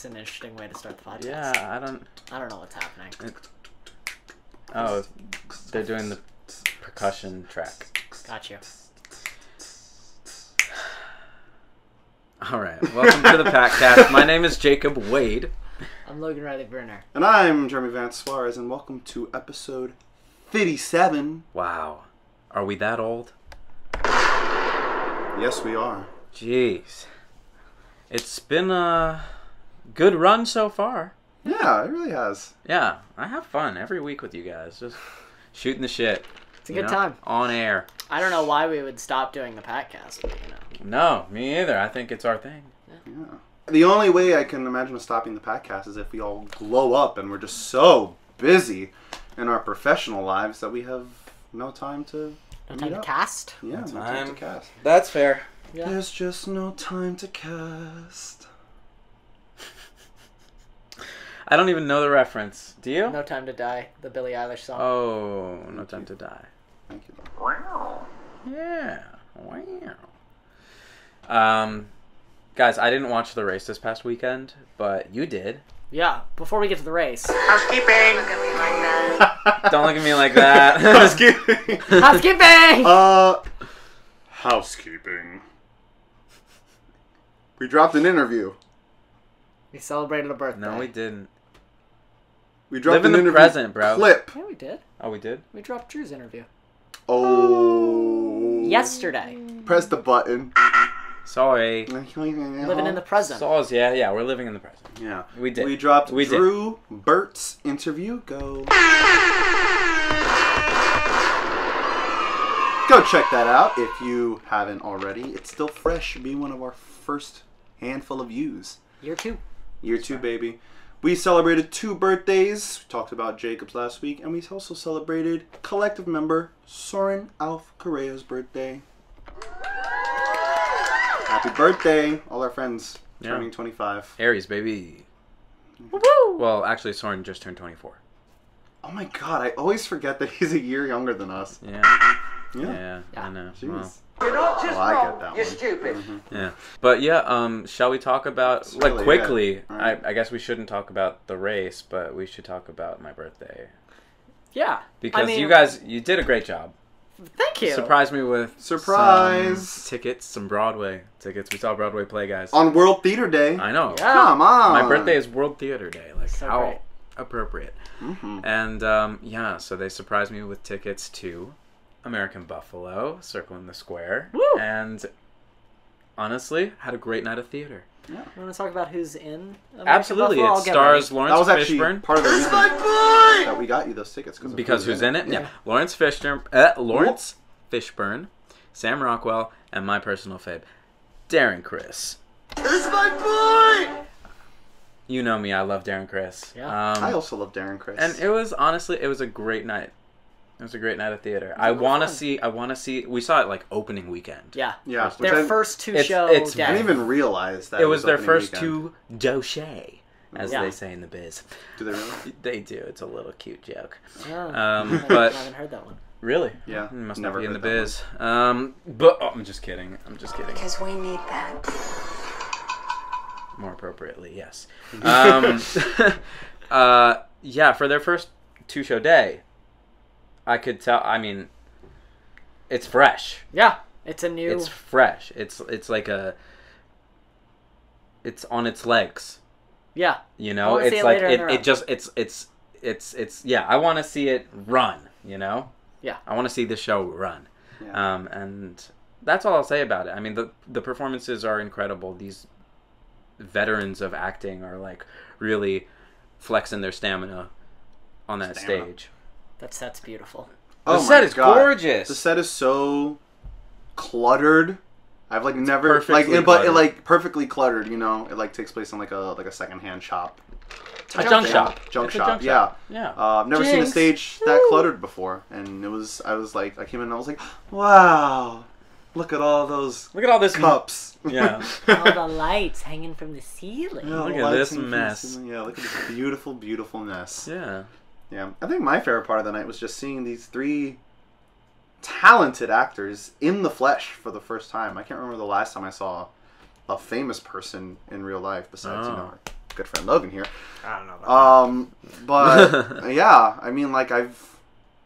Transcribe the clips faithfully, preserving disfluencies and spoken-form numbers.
It's an interesting way to start the podcast. Yeah, I don't... I don't know what's happening. It, oh, they're doing the percussion track. Got you. All right, welcome to the Packcast. My name is Jacob Wade. I'm Logan Riley Werner. And I'm Jeremy Vance Suarez, and welcome to episode fifty-seven. Wow. Are we that old? Yes, we are. Jeez. It's been a good run so far. Yeah, it really has. Yeah, I have fun every week with you guys. Just shooting the shit. It's a good know, time. On air. I don't know why we would stop doing the Packcast, but you know. No, me either. I think it's our thing. Yeah. yeah. The only way I can imagine of stopping the Packcast is if we all glow up and we're just so busy in our professional lives that we have no time to No time to cast? Yeah, no time. time to cast. That's fair. Yeah. There's just no time to cast. I don't even know the reference. Do you? No Time to Die, the Billie Eilish song. Oh, Thank No you. Time to Die. Thank you. Wow. Yeah. Wow. Um, guys, I didn't watch the race this past weekend, but you did. Yeah, before we get to the race. Housekeeping! Look at me like that. Don't look at me like that. Housekeeping! Housekeeping! Uh, housekeeping. We dropped an interview. We celebrated a birthday. No, we didn't. We dropped Live in an the interview present, bro. clip. Yeah, we did. Oh, we did? We dropped Drew's interview. Oh. Yesterday. Press the button. Sorry. Living in the present. Saws, yeah, yeah, we're living in the present. Yeah. We did. We dropped we Drew did. Burt's interview. Go. Go check that out if you haven't already. It's still fresh. Be one of our first handful of views. Year two. Year two, baby. We celebrated two birthdays. We talked about Jacob's last week. And we also celebrated collective member Soren Alf Correa's birthday. Happy birthday, all our friends Yeah. turning twenty-five. Aries, baby. Woo! Well, actually, Soren just turned twenty-four. Oh my god, I always forget that he's a year younger than us. Yeah. Yeah. Yeah, Yeah. I know. Jeez. Well, You're not just Oh, I wrong, get that you're one. stupid. Mhm. yeah. But yeah, um, shall we talk about, That's like, really quickly, it. Alright. I, I guess we shouldn't talk about the race, but we should talk about my birthday. Yeah. Because I mean, you guys, you did a great job. Thank you. Surprised me with Surprise! some tickets, some Broadway tickets. We saw Broadway play, guys. On World Theater Day. I know. Yeah. Come on. My birthday is World Theater Day. Like, So how great. appropriate. Mm-hmm. And, um, yeah, so they surprised me with tickets to American Buffalo, Circle in the Square. Woo! And, honestly, had a great night of theater. Yeah. You want to talk about who's in American Absolutely. Buffalo? It I'll get stars ready. Lawrence That was actually Fishburne. part of the reason that we got you those tickets. of Because who's in it? Yeah. Yeah. Lawrence Fishburne, uh, Lawrence Fishburne, Sam Rockwell, and my personal fave, Darren Criss. This is my boy! You know me, I love Darren Criss. Yeah. Um, I also love Darren Criss. and it was honestly, it was a great night. It was a great night of theater. a I lot of want to fun. see. I want to see. We saw it like opening weekend. Yeah. yeah, First which Their I, first two It's- show it's day. I didn't even realize that It was their opening first weekend. two doche, as Yeah. they say in the biz. Do they really? They do. It's a little cute joke. Oh, Um, I haven't- but- I haven't heard that one. Really? Yeah, You must never not be in the heard that biz. Um, but oh, I'm just kidding. I'm just kidding. Because we need that. More appropriately, yes. Um, uh, yeah, for their first two show day, I could tell. I mean, it's fresh. Yeah. It's a new... It's fresh. It's it's like a. It's on its legs. yeah. You I know, wanna see it's it like later in it, the it round. just it's it's it's it's yeah. I want to see it run. You know. Yeah. I want to see the show run. Yeah. Um, and that's all I'll say about it. I mean, the the performances are incredible. These veterans of acting are like really flexing their stamina on that Stamina. stage. That set's beautiful. The Oh set my is God. gorgeous. The set is so cluttered. I've like never perfectly like, it, but it cluttered. like perfectly cluttered. You know, it like takes place in like a like a secondhand shop. A type junk thing. shop. Junk It's a shop. junk yeah. shop. Yeah. Uh, I've never seen a Jinx. stage that Woo. cluttered before, and it was. I was like, I came in and I was like, wow, look at all those Look at all this cups. Yeah. All the lights hanging from the ceiling. Yeah, Look the at lights this hanging from the mess. ceiling. Yeah, look at this beautiful, beautiful mess. Yeah. Yeah, I think my favorite part of the night was just seeing these three talented actors in the flesh for the first time. I can't remember the last time I saw a famous person in real life besides, you Oh. know, our good friend Logan here. I don't know about that. Um, but yeah, I mean, like I've,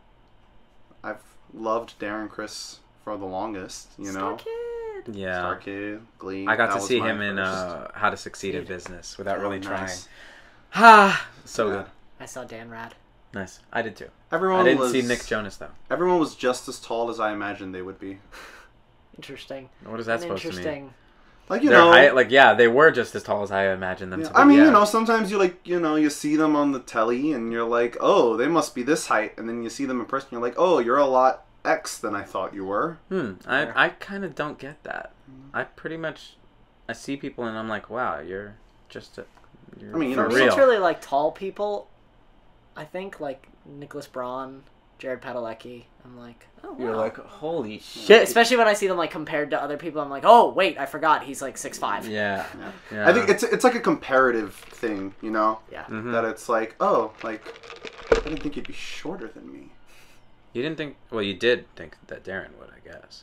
I've loved Darren Criss for the longest, you know. Star Kid. Yeah. Star Kid, Glee. I got that to was see my him in first. uh, How to Succeed in Business without Oh, really nice. trying. Ah, so Yeah. good. I saw Dan Rad. Nice. I did too. Everyone I didn't was, see Nick Jonas though. Everyone was just as tall as I imagined they would be. Interesting. What is that An supposed to mean? interesting. Like you Their know, height, like yeah, they were just as tall as I imagined them yeah, to be. I mean, yeah. you know, sometimes you like, you know, you see them on the telly and you're like, oh, they must be this height, and then you see them in person, you're like, oh, you're a lot X than I thought you were. Hmm. I Fair. I kind of don't get that. I pretty much, I see people and I'm like, wow, you're just a. You're I mean, you for know, For me, real. it's really like tall people. I think like Nicholas Braun, Jared Padalecki. I'm like, oh wow. You're like, holy shit. Especially when I see them like compared to other people, I'm like, oh wait, I forgot he's like six five. Yeah. Yeah. yeah. I think it's it's like a comparative thing, you know, Yeah. Mhm. that it's like, oh, like I didn't think you'd be shorter than me. You didn't think. Well, you did think that Darren would, I guess.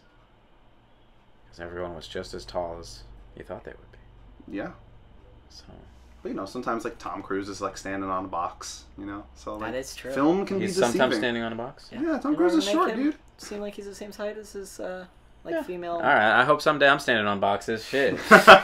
Because everyone was just as tall as you thought they would be. Yeah, So. but you know, sometimes like Tom Cruise is like standing on a box, you know, so like That is true. film can He's be deceiving. sometimes standing on a box. Yeah, Tom In Cruise order is to make short, him dude. Seem like he's the same height as his uh, like Yeah. female. All right. I hope someday I'm standing on boxes. Shit.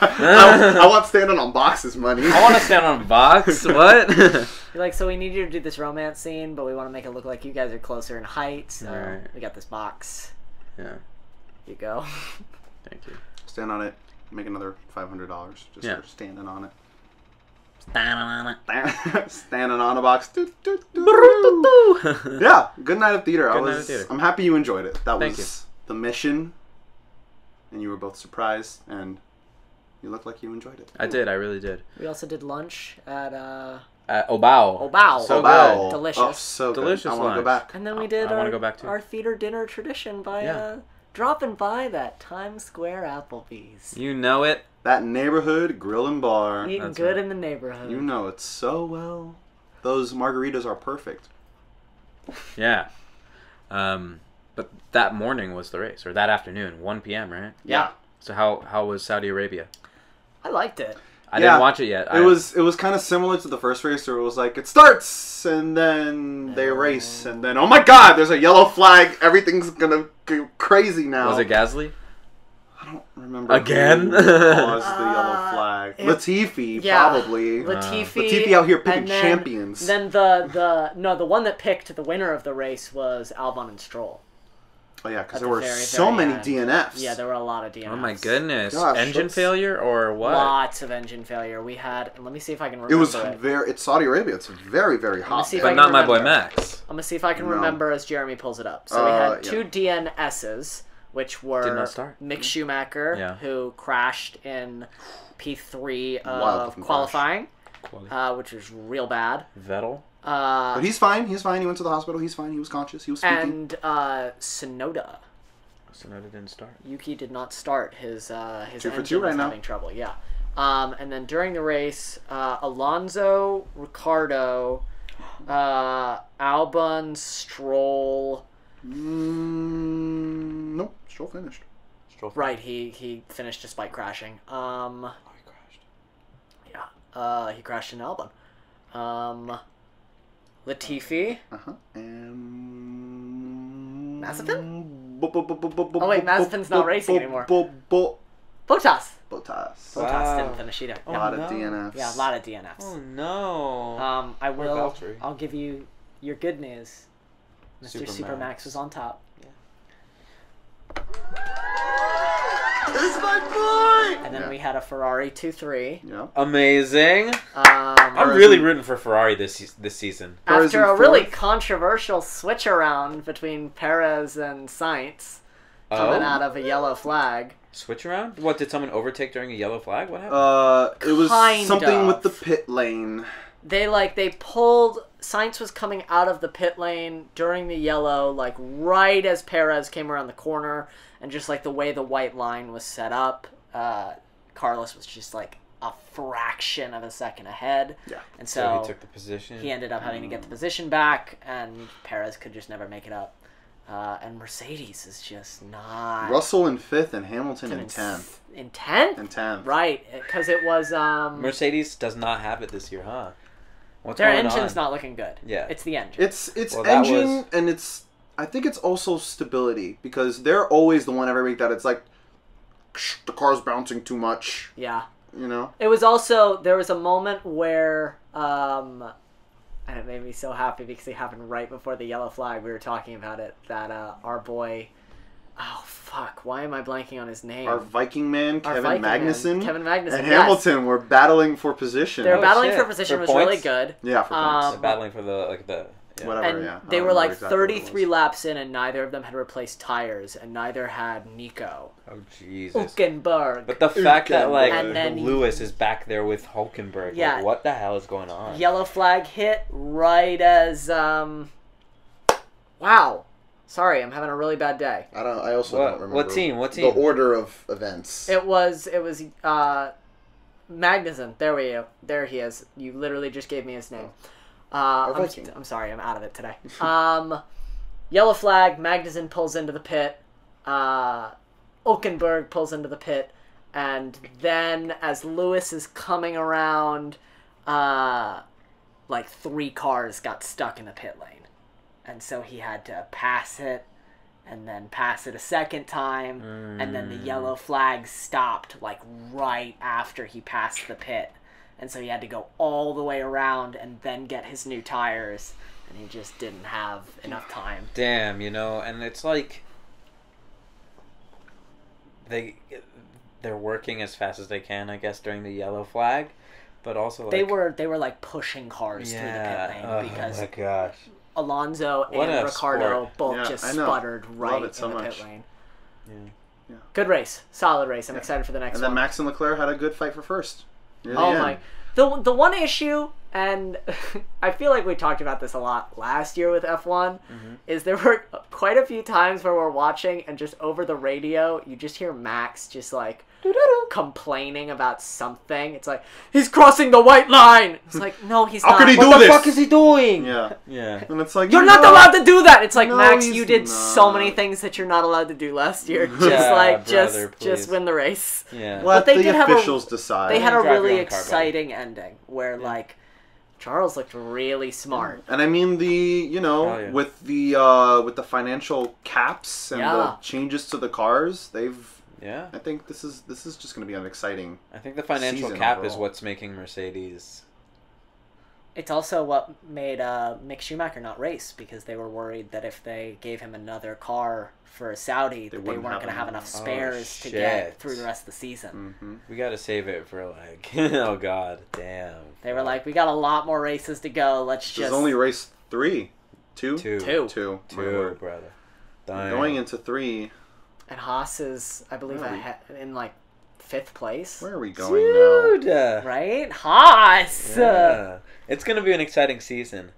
I, I want standing on boxes money. I want to stand on a box. What? You're like, so we need you to do this romance scene, but we want to make it look like you guys are closer in height. So Alright. we got this box. Yeah. You go. Thank you. Stand on it, make another five hundred dollars just Yeah. for standing on it. Stand on it. Standing on a box. Doo, doo, doo, doo. Yeah, good night of theater. I Good night was. of theater. I'm happy you enjoyed it. That Thank was the mission, and you were both surprised, and you looked like you enjoyed it. I did. I really did. We also did lunch at uh, Uh, Obao. Obao. So wow. good. Delicious. Oh, so good. Delicious I want to go lunch. back. And then we I- did I wanna our, go back too. our theater dinner tradition by Yeah. uh, dropping by that Times Square Applebee's. You know it. That neighborhood grill and bar. Eating That's good right. in the neighborhood. You know it so well. Those margaritas are perfect. Yeah. Um, but that morning was the race, or that afternoon, one p.m. Right? Yeah. So how how was Saudi Arabia? I liked it. I Yeah. didn't watch it yet. It I, was it was kind of similar to the first race where it was like it starts and then they Oh. race and then oh my god, there's a yellow flag. Everything's gonna go crazy now. Was it Gasly? I don't remember Again? who caused the yellow Uh, flag. it- Latifi, yeah. probably. Latifi. Latifi out here picking and then, champions. Then the, the no the one that picked the winner of the race was Albon and Stroll. oh yeah, because at there the were very, so very many end. D N Fs. Yeah, there were a lot of D N Fs. Oh my goodness! Gosh, Engine let's- failure or what? Lots of engine failure. We had. Let me see if I can remember It was it. very. It's Saudi Arabia. It's very very hot. see if there. But I not can my boy remember. Max. I'm gonna see if I can No. remember as Jeremy pulls it up. So we Uh, had yeah. two D N S's, which were Did not start. Mick Schumacher, Yeah. who crashed in P three Wild of looking qualifying, Quali- uh, which was real bad. Vettel. Uh, But he's fine. He's fine. He went to the hospital. He's fine. He was conscious. He was speaking. and uh, Sonoda. Sonoda didn't start. Yuki did not start. His uh, his Two for engine two right was now. having trouble. Yeah. Um, and then during the race, uh, Alonso, Ricardo, uh, Albon, Stroll. Mm, nope. Stroll finished. Right, he he finished despite crashing. Um, Oh, he crashed. yeah. Uh, he crashed in Albon. Um, Latifi. Uh huh. And Mazepin? Oh Oh, wait, Mazepin's not racing anymore. Bottas. Bottas. Bottas. Bottas Wow. didn't finish either. A Yeah. lot no. of D N Fs. Yeah, a lot of D N Fs. Oh no. Um, I Poor will. Valtteri. I'll give you your good news. Mister Supermax. Supermax was on top. This is my boy! And then Yeah. we had a Ferrari two three. Yeah. Amazing. Um, I'm Perez really and- rooting for Ferrari this se- this season. Perez after in a really fourth. controversial switch around between Perez and Sainz coming Oh? out of a yellow flag. Switch around? What, did someone overtake during a yellow flag? What happened? Uh, it was Kind something of. with the pit lane. They like they pulled Sainz was coming out of the pit lane during the yellow, like right as Perez came around the corner, and just like the way the white line was set up, uh, Carlos was just like a fraction of a second ahead. Yeah. And so, so, he took the position. he ended up having to get the position back, and Perez could just never make it up. Uh, and Mercedes is just not... Russell in fifth and Hamilton in in tenth. In tenth? In tenth. Right, because it was... Um, Mercedes does not have it this year, huh? What's their going engine's on? not looking good. Yeah. It's the engine. It's it's Well, that engine was- and it's I think it's also stability because they're always the one every week that it's like the car's bouncing too much. Yeah. You know? It was also... There was a moment where... Um, and it made me so happy because it happened right before the yellow flag. We were talking about it. That uh, our boy... Oh, fuck. Why am I blanking on his name? Our Viking man, Our Kevin Viking man, Magnussen, Kevin Magnussen, and yes. Hamilton were battling for position. Their Oh, battling shit. for position For was really points? good. Yeah, for Um, points. They're battling for the like the yeah. Whatever, And yeah. I they don't were remember like exactly what it thirty-three was. laps in, and neither of them had replaced tires, and neither had Nico. Oh Jesus! Hulkenberg. But the fact that like And then- Lewis is back there with Hulkenberg, Yeah. like, what the hell is going on? Yellow flag hit right as um. Wow, sorry, I'm having a really bad day. I don't. I also What- don't remember. what team? What The team? order of events. It was it was uh, Magnussen. There we go. There he is. You literally just gave me his name. Uh, I'm, Viking. I'm sorry, I'm out of it today. Um, yellow flag. Magnussen pulls into the pit. Uh, Hulkenberg pulls into the pit, and then as Lewis is coming around, uh, like three cars got stuck in the pit lane, and so he had to pass it, and then pass it a second time, and then the yellow flag stopped like right after he passed the pit, and so he had to go all the way around and then get his new tires, and he just didn't have enough time. Damn, you know, and it's like they they're working as fast as they can, I guess, during the yellow flag, but also like, They were they were like pushing cars yeah, through the pit lane oh because my gosh, Alonso What and a Ricardo sport. both Yeah, just I know. sputtered Love right it so in the much. pit lane. yeah. Good race, solid race. I'm Yeah. excited for the next and then one. Max and Leclerc had a good fight for first. Near the Oh end. my! The the one issue, and I feel like we talked about this a lot last year with F one, Mm-hmm. is there were quite a few times where we're watching and just over the radio you just hear Max just like complaining about something. It's like he's crossing the white line. It's like no, he's How not. could he What do the this? fuck is he doing? Yeah. Yeah. And it's like You're you not know- allowed to do that. It's like No, Max, he's you did so not. many things that you're not allowed to do last year. Just Yeah, like brother, just please. just win the race. Yeah. Let they the did have a- officials decide. They had a Drive your really own car, buddy. exciting ending where like Charles looked really smart. And I mean the you know Hell yeah. with the uh, with the financial caps and Yeah. the changes to the cars, they've. Yeah. I think this is this is just going to be an exciting. I think the financial Season cap is overall. what's making Mercedes. It's also what made uh, Mick Schumacher not race because they were worried that if they gave him another car for Saudi, that they wouldn't weren't have going to have enough. enough Oh, spares to shit. get through the rest of the season. Mm-hmm. We got to save it for like, oh god, damn. They were like, we got a lot more races to go. Let's This just is only race three, two, two, two. two. My two, word. brother. Going into three. And Haas is, I believe, Where are we? ahead, in like fifth place. Where are we going now? Dude, uh, Right, Haas. yeah. It's gonna be an exciting season.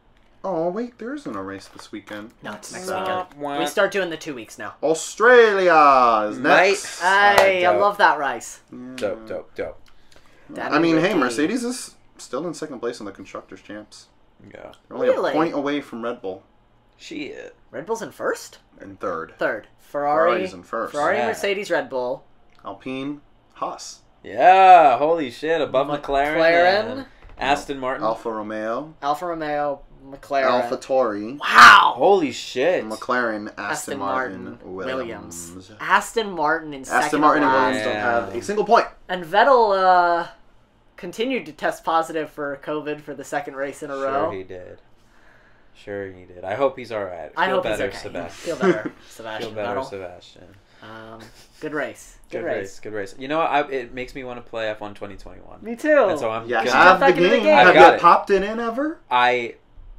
Oh wait, there isn't a race this weekend. No, it's next Sad. weekend. We start doing the two weeks now. Australia is Mate. next. Hey, I dope. love that race. Yeah. Dope, dope, dope. Danny I mean, hey, Ricky. Mercedes is still in second place in the constructors' champs. Yeah, They're only Really? a point away from Red Bull shit. Red Bull's in first, in third. third. Ferrari, Ferrari's in first. Ferrari, Yeah. Mercedes, Red Bull. Alpine, Haas, Yeah, holy shit! Above McLaren, McLaren. and Aston Martin. Alfa Romeo, Alfa Romeo, McLaren. Alfa Tauri, Wow. Holy shit! McLaren, Aston, Aston Martin, Martin, Williams. Williams. Aston Martin in second. Aston Martin and last. Williams don't Yeah. have a single point. And Vettel uh, continued to test positive for COVID for the second race in a Sure row. he did. Sure he did. I hope he's all right. I Feel hope better, he's okay. Sebastian. Feel better, Sebastian Feel better, Vettel. Sebastian. Um, good race. Good, Good race. race. Good race. You know what? I, it makes me want to play F one twenty twenty-one. Me too. And so I'm. You should have jump the back into the game. game. Have I've you got it. popped it in ever? I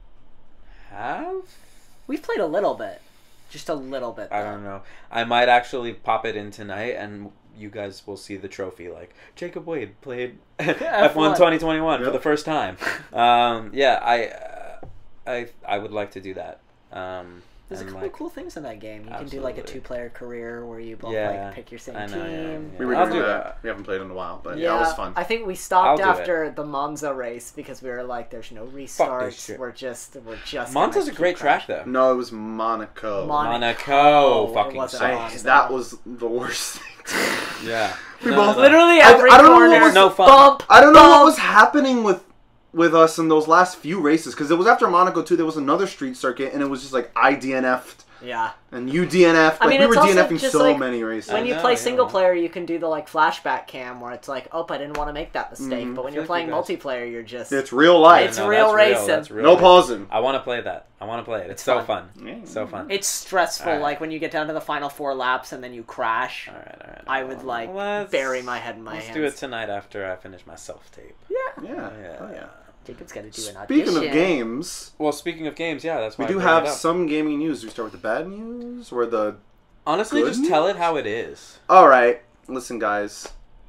have. We've played a little bit. Just a little bit. I though. don't know. I might actually pop it in tonight, and you guys will see the trophy. Like Jacob Wade played F one twenty twenty-one for Yep. the first time. Um, yeah, I, uh, I, I would like to do that. Um, There's a And, couple like, cool things in that game. You can do like a absolutely. two-player career where you both Yeah, like pick your same I know, team. yeah, yeah. We were I'll doing do that. that. We haven't played in a while, but yeah, Yeah, it was fun. I think we stopped I'll do after the Monza race because we were like, "There's no restarts. shit. We're just, we're just." Monza's gonna a great keep track, crashing." though. No, it was Monaco. Mon- Monaco, Monaco, it fucking wasn't sucks. Monza. That was the worst thing. Yeah. We No, both- no. Literally I- every I don't know what corner. was- no fun. Bump. I don't know what bump. was happening with with us in those last few races because it was after Monaco too. There was another street circuit and it was just like I D N F'd Yeah. and you D N F'd. I Like mean, we it's were also DNFing just so like many races. When I you know, play yeah. single player, you can do the like flashback cam where it's like, "Oh, I didn't want to make that mistake." Mhm. But when I you're feel playing like you multiplayer, you're just It's real life. It's no, real that's racing. That's real no racing. pausing. I want to play that. I want to play it. It's, It's so fun. fun. Yeah. So fun. it's stressful. Alright. Like when you get down to the final four laps and then you crash. all right, all right. I would like Let's- bury my head in my Let's hands. do it tonight after I finish my self tape. Yeah. Yeah. Yeah. Oh, yeah. Jacob's got to do an audition. Speaking of games, Well, speaking of games, yeah, that's why we I do bring it have up. some gaming news. Do we start with the bad news or the? Honestly, good just tell news? it how it is. All right, listen, guys.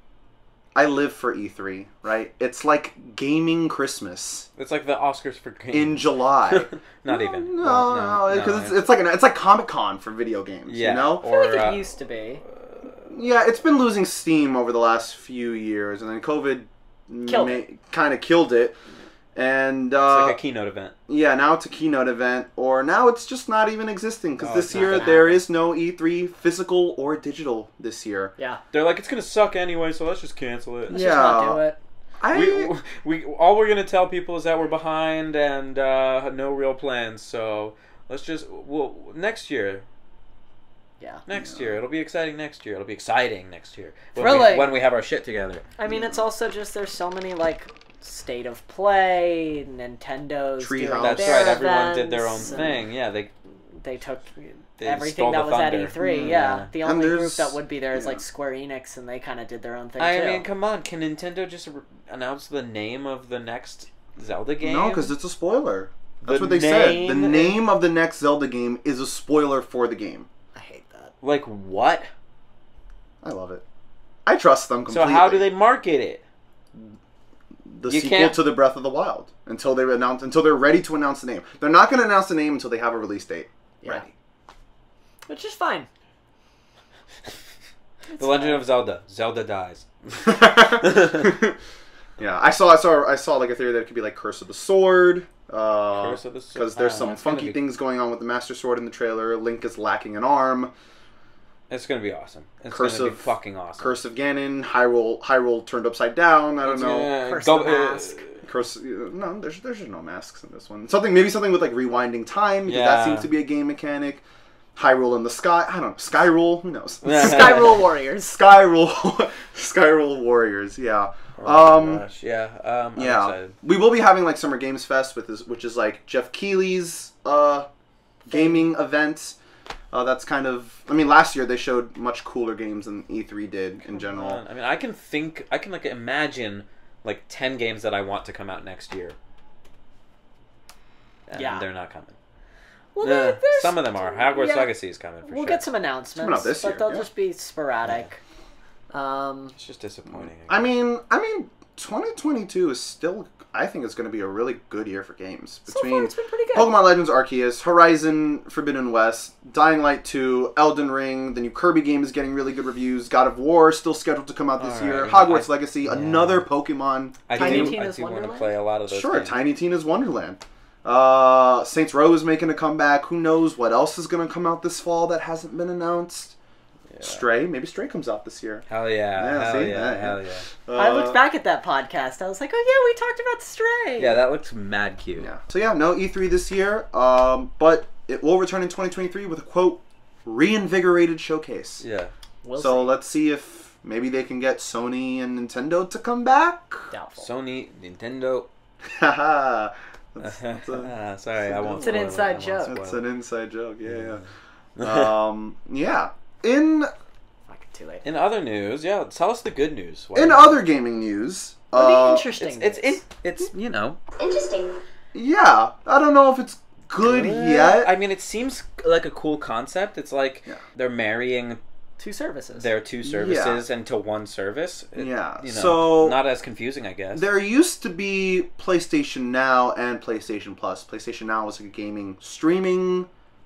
I live for E three, right? It's like gaming Christmas It's like the Oscars for games. in July. Not no, even. No, Well, no, because no, it's, it's like an, it's like Comic Con for video games. Yeah. You know? I feel like Or, it uh, used to be. Yeah, it's been losing steam over the last few years, and then COVID Killed kind of killed it. And It's uh, like a keynote event. yeah, now it's a keynote event, or now it's just not even existing because Oh, this it's not year gonna there happen. is no E three physical or digital this year. Yeah. They're like, it's gonna suck anyway, so let's just cancel it. Let's Yeah. just not do it. I We, we all we're gonna tell people is that we're behind and uh, no real plans. So let's just well next year. Yeah. Next year it'll be exciting. Next year it'll be exciting. Next year when we, Thrilling. when we have our shit together. I mean, it's also just there's so many like state of play, Nintendo's Treehouse. doing That's their right. Everyone did their own events, and thing. Yeah, they They took They everything stole that the was at thunder. E three. Mm, yeah. yeah. The And only group there's- that would be there is yeah. like Square Enix, and they kind of did their own thing I too. mean, come on. Can Nintendo just r- announce the name of the next Zelda game? no, because it's a spoiler. That's The what they said. The name- name of the next Zelda game is a spoiler for the game. I hate that. like what? I love it. I trust them So completely. how do they market it? the You sequel can't- to the Breath of the Wild until they announce until they're ready to announce the name. They're not going to announce the name until they have a release date. Yeah. Ready. Which is fine. The Legend of Zelda. Zelda dies. Yeah, I saw, I saw, I saw like a theory that it could be like Curse of the Sword. Uh, Curse of the Sword. Because there's Ah, some that's gonna funky be- things going on with the Master Sword in the trailer. Link is lacking an arm. It's gonna be awesome. It's Curse gonna of- be fucking awesome. Curse of Ganon. Hyrule, Hyrule turned upside down. I don't It's know. gonna- Curse go- the uh, Mask. Curse. No, there's there's just no masks in this one. Something maybe something with like rewinding time because that Yeah. seems to be a game mechanic. Hyrule in the sky. I don't know. Skyrule. Who knows? Skyrule Warriors. Skyrule. Skyrule Warriors. Yeah. Oh um. my gosh, yeah. Um, I'm Yeah. excited. We will be having like Summer Games Fest with this, which is like Jeff Keighley's uh gaming event. Uh, that's kind of. I mean, last year they showed much cooler games than E three did in general. Come on. I mean, I can think, I can like imagine like ten games that I want to come out next year. And Yeah. they're not coming. Well, Yeah, there- there's, some of them are. Hogwarts yeah. Legacy is coming for We'll sure. get some announcements, coming out this but year, they'll yeah. just be sporadic. Um, It's just disappointing. I mean, I mean, twenty twenty-two is still. I think it's going to be a really good year for games. so far Between it's been pretty good. Pokemon Legends Arceus, Horizon Forbidden West, Dying Light two, Elden Ring, the new Kirby game is getting really good reviews. God of War is still scheduled to come out this All year. right, Hogwarts I- Legacy, yeah. another Pokemon. I Tiny do, Tina's I do want to Wonderland? play a lot of those Sure, games. Tiny Tina's Wonderland. Uh, Saints Row is making a comeback. Who knows what else is going to come out this fall that hasn't been announced? Yeah. Stray, maybe Stray comes out this year. Hell yeah, Yeah, hell see? yeah, Yeah, hell yeah. yeah. Uh, I looked back at that podcast. I was like, oh yeah, we talked about Stray. Yeah, that looks mad cute. Yeah. So yeah, no E three this year, um, but it will return in twenty twenty-three with a quote reinvigorated showcase. Yeah. We'll so see. let's see if maybe they can get Sony and Nintendo to come back. Doubtful. Sony, Nintendo. Haha. That's- that's a- Sorry, I won't. It's an spoil it. inside I won't joke. spoil That's it. an inside joke. Yeah, yeah. um, yeah. In Fuck, too late. In other news, yeah, tell us the good news. Why- in other gaming news, What the uh, interesting. it's it's news? it, it's you know Interesting. yeah, I don't know if it's good yet. I mean, it seems like a cool concept. It's like Yeah. they're marrying two services. their two services into one service. It- Yeah, you know, so- not as confusing, I guess. There used to be PlayStation Now and PlayStation Plus. PlayStation Now was like a gaming streaming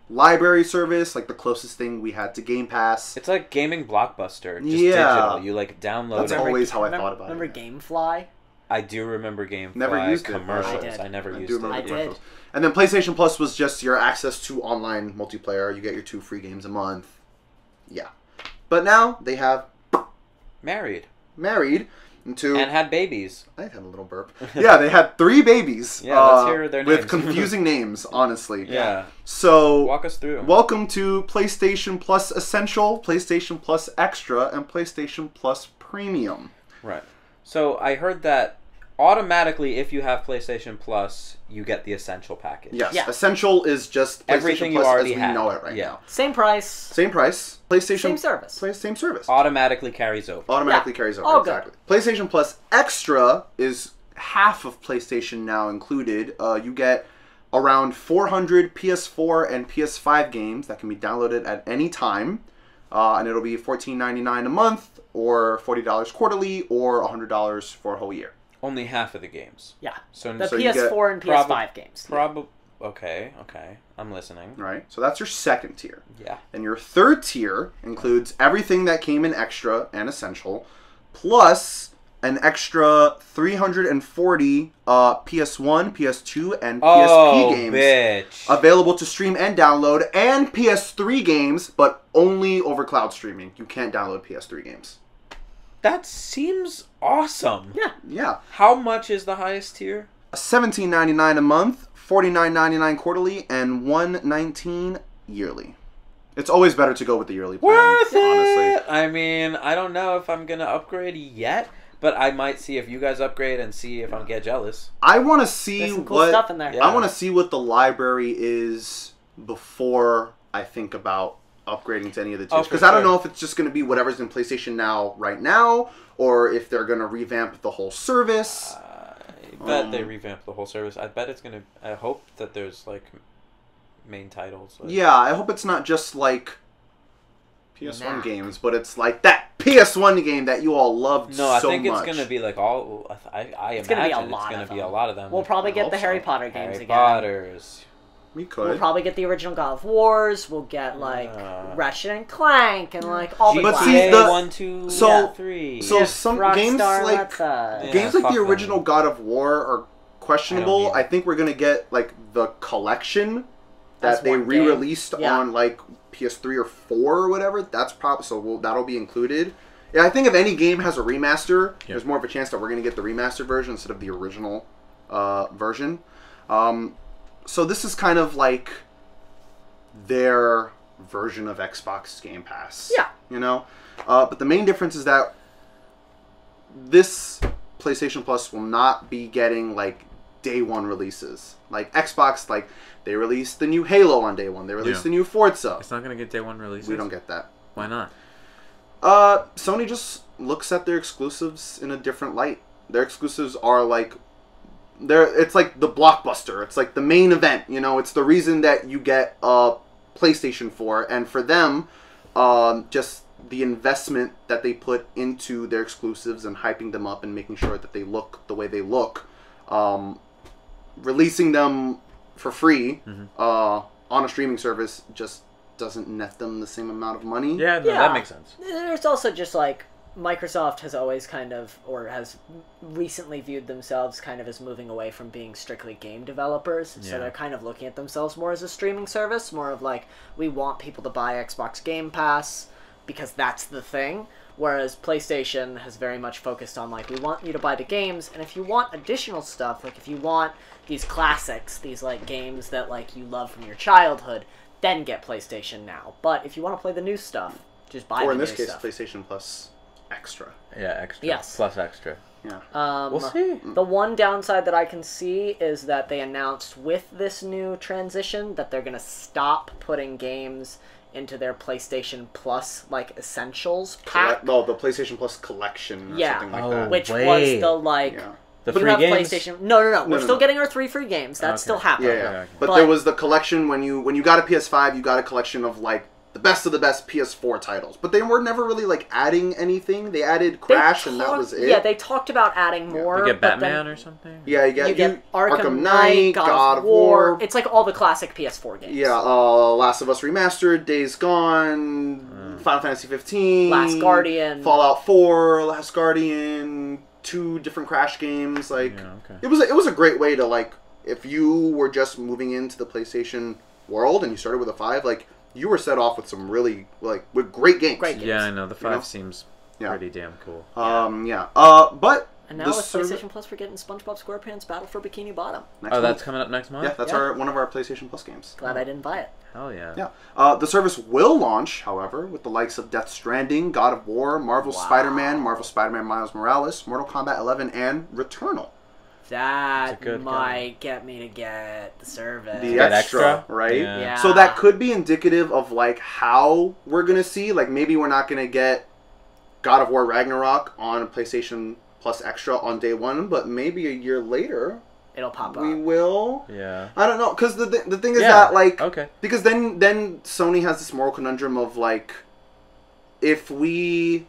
library service, like the closest thing we had to Game Pass. It's like gaming Blockbuster, just Yeah. digital. You like download That's it. always how I remember, thought about remember it. Remember GameFly? I do remember GameFly Never used it. commercials. I did. I never I used do remember I the did. commercials. And then PlayStation Plus was just your access to online multiplayer. You get your two free games a month. Yeah. But now they have Married. married into... And had babies. I had a little burp. Yeah, they had three babies. Yeah, let's uh, hear their with names. confusing names, honestly. Yeah. So, Walk us through. welcome to PlayStation Plus Essential, PlayStation Plus Extra, and PlayStation Plus Premium. Right. So I heard that automatically, if you have PlayStation Plus, you get the Essential package. Yes, Yeah. Essential is just PlayStation Everything you Plus already as we had. know it right Yeah. now. Same price. Same price. PlayStation Same service. Play, same service. Automatically carries over. Automatically Yeah. carries over. All good. Exactly. PlayStation Plus Extra is half of PlayStation Now included. Uh, you get around four hundred P S four and P S five games that can be downloaded at any time, uh, and it'll be fourteen ninety-nine a month, or forty dollars quarterly, or one hundred dollars for a whole year. Only half of the games. Yeah. So, The So you P S four and P S five games. Probably. Okay. Okay. I'm listening. Right? So that's your second tier. Yeah. And your third tier includes everything that came in Extra and Essential, plus an extra three hundred forty uh, P S one, P S two, and P S P Oh, games bitch. available to stream and download, and P S three games, but only over cloud streaming. You can't download P S three games. That seems awesome. Yeah. Yeah. How much is the highest tier? seventeen ninety-nine a month, forty-nine ninety-nine quarterly, and one nineteen yearly. It's always better to go with the yearly plan. Worth it. Honestly. I mean, I don't know if I'm gonna upgrade yet, but I might see if you guys upgrade and see if I get jealous. I want to see There's some cool what stuff in there. Yeah. I want to see what the library is before I think about upgrading to any of the Oh, tiers, for because I don't sure. know if it's just going to be whatever's in PlayStation Now right now, or if they're going to revamp the whole service. I bet Um, they revamp the whole service. I bet it's gonna. I hope that there's like main titles. Like, Yeah, I hope it's not just like P S one Nah. games, but it's like that P S one game that you all loved No, I so think much. it's gonna be like all. I I It's imagine gonna be a lot it's gonna of be a them. lot of them. We'll probably I get hope the Harry so. Potter games Harry again. Potters. We We'll could. probably get the original God of Wars. We'll get like Uh, Ratchet and Clank and like all the But see, G T A the- one, two, so- yeah, three. so Yeah, some Rockstar, games like let's, uh, Yeah, games like fuck the them. original God of War are questionable. I I, don't think we're gonna get like the collection That's that they one game. re-released Yeah. on like P S three or four or whatever. That's probably so we'll, that'll be included. Yeah, I think if any game has a remaster, Yeah. there's more of a chance that we're gonna get the remastered version instead of the original uh, version. Um, so this is kind of like their version of Xbox Game Pass. Yeah. You know? Uh, but the main difference is that this PlayStation Plus will not be getting, like, day one releases. Like, Xbox, like, they released the new Halo on day one. They released Yeah. the new Forza. It's not gonna get day one releases. We don't get that. Why not? Uh, Sony just looks at their exclusives in a different light. Their exclusives are, like, they're, it's like the blockbuster. It's like the main event, you know? It's the reason that you get a PlayStation four. And for them, um, just the investment that they put into their exclusives and hyping them up and making sure that they look the way they look, um, releasing them for free Mm-hmm. uh, on a streaming service just doesn't net them the same amount of money. Yeah, no, Yeah. that makes sense. There's also just like Microsoft has always kind of, or has recently viewed themselves kind of as moving away from being strictly game developers. Yeah. So they're kind of looking at themselves more as a streaming service, more of like, we want people to buy Xbox Game Pass because that's the thing. Whereas PlayStation has very much focused on like, we want you to buy the games, and if you want additional stuff, like if you want these classics, these like games that like you love from your childhood, then get PlayStation Now. But if you want to play the new stuff, just buy Or the in this new case, stuff. PlayStation Plus Extra. Yeah, extra. Yes. Plus extra. Yeah. Um, We'll see. The one downside that I can see is that they announced with this new transition that they're going to stop putting games into their PlayStation Plus, like, Essentials pack. Collect, well, the PlayStation Plus collection or Yeah. something like Oh, that. Which wait. was the, like... Yeah. The we free have games. PlayStation... No, no, no. We're no, still no. getting our three free games. That's Okay. still happening. Yeah, yeah. Okay, okay. But, But- there was the collection when you when you got a P S five, you got a collection of like the best of the best P S four titles. But they were never really like adding anything. They added Crash They and that talked- was it. Yeah, they talked about adding more. You get but Batman then or something? Yeah, you get, you get you, Arkham, Arkham Knight, Knight, God, God of War. It's like all the classic P S four games. Yeah, uh, Last of Us Remastered, Days Gone, Mm. Final Fantasy fifteen, Last Guardian. Fallout four, Last Guardian, two different Crash games. Like, Yeah, okay. it was a, it was a great way to like, if you were just moving into the PlayStation world and you started with a five, like you were set off with some really like with great games. Great games. Yeah, I know. The five know? seems Yeah. pretty damn cool. Um, yeah. Uh, but And now the with serv- PlayStation Plus, we're getting SpongeBob SquarePants Battle for Bikini Bottom. next Oh, month. that's coming up next month? yeah, that's Yeah. our one of our PlayStation Plus games. Glad I didn't buy it. Hell yeah. Yeah. Uh, the service will launch, however, with the likes of Death Stranding, God of War, Marvel Wow. Spider-Man, Marvel Spider-Man Miles Morales, Mortal Kombat eleven, and Returnal. That It's a good might get me to get the service. The Get extra, extra? right? Yeah. Yeah. So that could be indicative of like how we're gonna see. Like maybe we're not gonna get God of War Ragnarok on PlayStation Plus Extra on day one, but maybe a year later It'll pop we up. will. Yeah. I don't know, because the th- the thing is Yeah. that like Okay. because then then Sony has this moral conundrum of like if we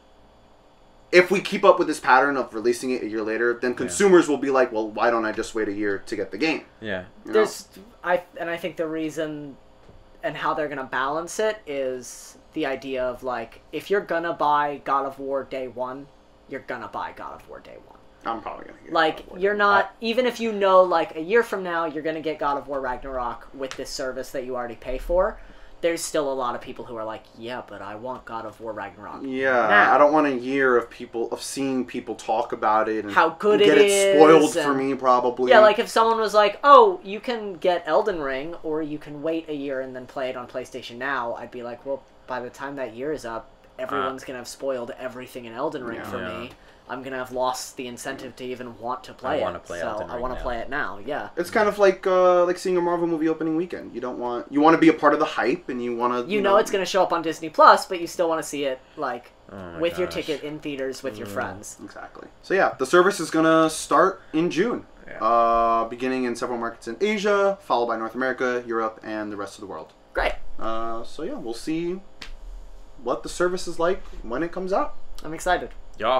if we keep up with this pattern of releasing it a year later, then consumers will be like, well, why don't I just wait a year to get the game? Yeah. You know? There's, I and I think the reason and how they're gonna balance it is the idea of like if you're gonna buy God of War day one, you're gonna buy God of War day one. I'm probably gonna get Like God of War. you're not even if you know like a year from now you're gonna get God of War Ragnarok with this service that you already pay for. There's still a lot of people who are like, yeah, but I want God of War Ragnarok. Yeah, now. I don't want a year of people of seeing people talk about it and How good get it it spoiled is, for and- me probably. Yeah, like if someone was like, oh, you can get Elden Ring or you can wait a year and then play it on PlayStation Now, I'd be like, well, by the time that year is up, everyone's going to have spoiled everything in Elden Ring Yeah. for Yeah. me. I'm going to have lost the incentive to even want to play I it. wanna play so Elden I Ring want to now. play it now, yeah. It's kind of like uh, like seeing a Marvel movie opening weekend. You don't want you want to be a part of the hype and you want to You know it's going to show up on Disney Plus, but you still want to see it like Oh my with your gosh. ticket in theaters with your Mm. friends. Exactly. So yeah, the service is gonna start in June, Yeah. uh, beginning in several markets in Asia, followed by North America, Europe, and the rest of the world. Great. Uh, so yeah, we'll see what the service is like when it comes out. I'm excited. Yeah.